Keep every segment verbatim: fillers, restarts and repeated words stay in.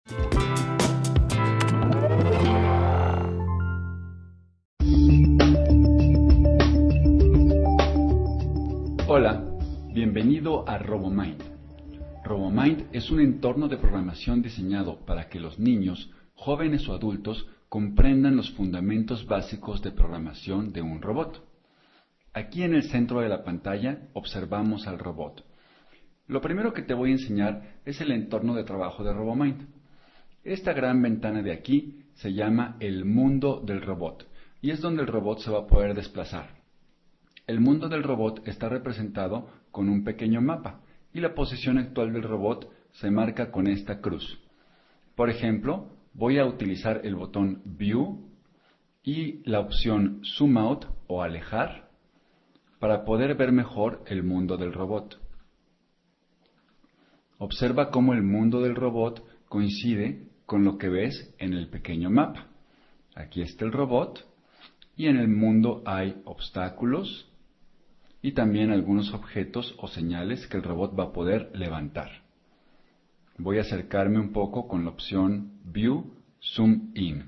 Hola, bienvenido a RoboMind. RoboMind es un entorno de programación diseñado para que los niños, jóvenes o adultos comprendan los fundamentos básicos de programación de un robot. Aquí en el centro de la pantalla observamos al robot. Lo primero que te voy a enseñar es el entorno de trabajo de RoboMind. Esta gran ventana de aquí se llama el mundo del robot y es donde el robot se va a poder desplazar. El mundo del robot está representado con un pequeño mapa y la posición actual del robot se marca con esta cruz. Por ejemplo, voy a utilizar el botón View y la opción Zoom Out o Alejar para poder ver mejor el mundo del robot. Observa cómo el mundo del robot coincide con lo que ves en el pequeño mapa. Aquí está el robot y en el mundo hay obstáculos y también algunos objetos o señales que el robot va a poder levantar. Voy a acercarme un poco con la opción View Zoom In.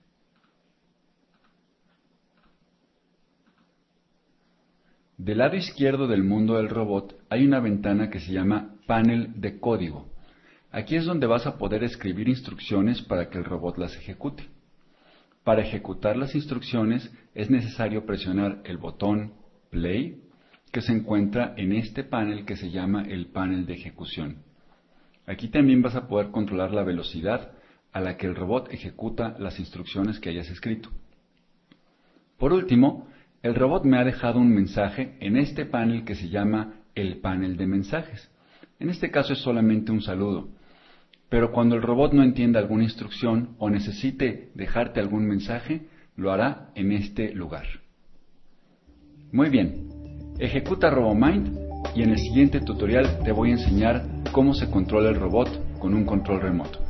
Del lado izquierdo del mundo del robot hay una ventana que se llama Panel de Código. Aquí es donde vas a poder escribir instrucciones para que el robot las ejecute. Para ejecutar las instrucciones es necesario presionar el botón Play, que se encuentra en este panel que se llama el panel de ejecución. Aquí también vas a poder controlar la velocidad a la que el robot ejecuta las instrucciones que hayas escrito. Por último, el robot me ha dejado un mensaje en este panel que se llama el panel de mensajes. En este caso es solamente un saludo, pero cuando el robot no entienda alguna instrucción o necesite dejarte algún mensaje, lo hará en este lugar. Muy bien. Ejecuta RoboMind y en el siguiente tutorial te voy a enseñar cómo se controla el robot con un control remoto.